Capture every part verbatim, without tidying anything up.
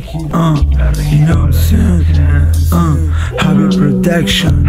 Uh, you know what I'm saying? Uh, Heavy protection,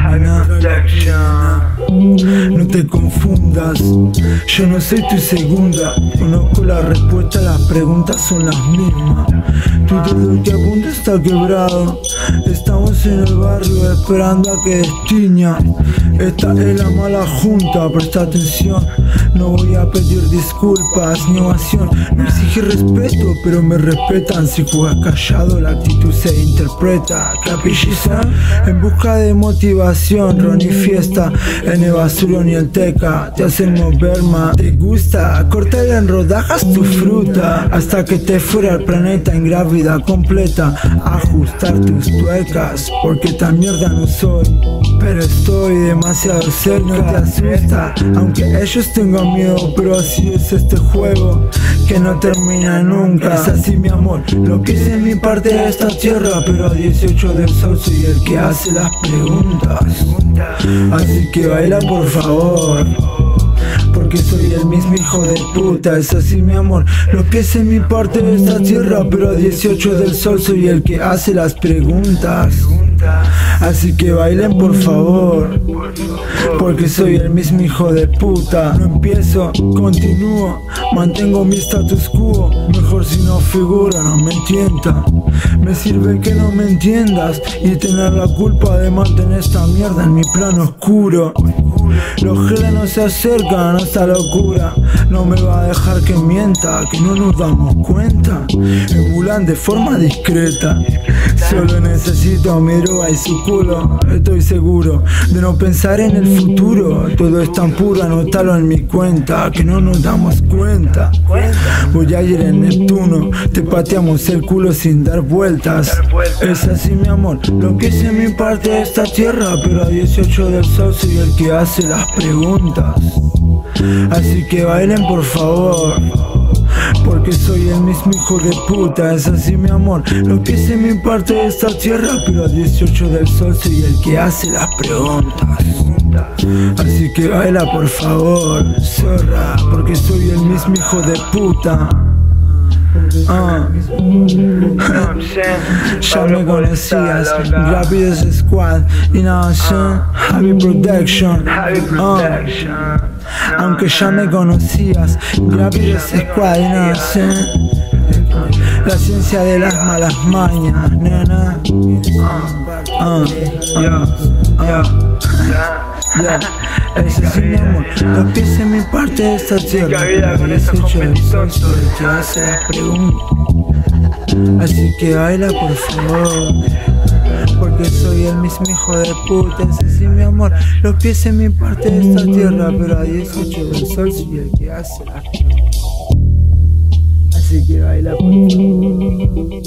no te confundas, yo no soy tu segunda. Conozco la respuesta, las preguntas son las mismas. Tu dedo que apunta está quebrado. Estamos en el barrio esperando a que destiña. Esta es la mala junta, presta atención. No voy a pedir disculpas ni ovación. No exige respeto, pero me respetan. Si juegas callado, la actitud se interpreta. Capilliza en busca de motivación. Ron y fiesta, en el basuro ni el teca te hacen mover más. ¿Te gusta? Cortar en rodajas tu fruta hasta que te fuera al planeta en gravedad completa. Ajustar tus tuercas, porque tan mierda no soy, pero estoy demasiado cerca. No te asusta, aunque ellos tengan miedo, pero así es este juego que no termina nunca. Es así, mi amor, lo que es en mi parte de esta tierra, pero a dieciocho del sol soy el que hace las preguntas. Así que baila por favor, porque soy el mismo hijo de puta. Es así, mi amor, lo que es en mi parte de esta tierra, pero a dieciocho del sol soy el que hace las preguntas. Así que bailen por favor, porque soy el mismo hijo de puta. No empiezo, continúo, mantengo mi status quo. Mejor si no figura, no me entienda. Me sirve que no me entiendas y tener la culpa de mantener esta mierda en mi plano oscuro. Los geles no se acercan a esta locura. No me va a dejar que mienta, que no nos damos cuenta. Emulan de forma discreta. Solo necesito mi droga y su culo. Estoy seguro de no pensar en el futuro. Todo es tan puro, anótalo en mi cuenta, que no nos damos cuenta. Voy a ir en Neptuno, te pateamos el culo sin dar vueltas. Es así, mi amor, lo que es en mi parte de esta tierra, pero a dieciocho del sol soy el que hace las preguntas. Así que bailen por favor, porque soy el mismo hijo de puta. Es así, mi amor, lo que es en mi parte de esta tierra, pero a dieciocho del sol soy el que hace las preguntas. Así que baila por favor, zorra, porque soy el mismo hijo de puta. Uh. Ya me conocías, Rápidos Squad, you know what I'm saying? Heavy Protection. Uh. Aunque ya me conocías, Rápidos Squad, you know what I'm saying? La ciencia de las malas mañas, nena. Uh. Uh. Uh. Yeah. Es así, mi amor, lo que es en mi parte de esta tierra, pero dieciocho del sol te hace las preguntas. Así que baila por favor, porque soy el mismo hijo de puta. Es así, mi amor, lo que es en mi parte de esta tierra, pero a dieciocho del sol soy el que hace las preguntas. Así que baila por favor.